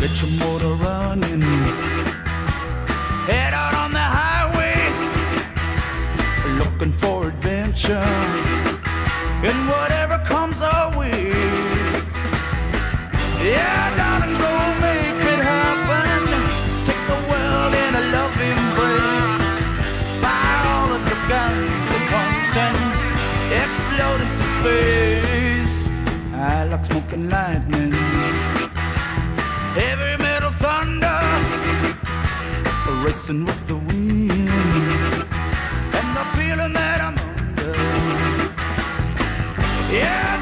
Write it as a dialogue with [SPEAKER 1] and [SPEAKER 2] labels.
[SPEAKER 1] Get your motor running. Head out on the highway, looking for adventure. And whatever comes our way. Yeah, darling, go make it happen. Take the world in a love embrace. Fire all of your guns at once and explode into space. I like smoking lightning, heavy metal thunder, racing with the wind, and the feeling that I'm under. Yeah.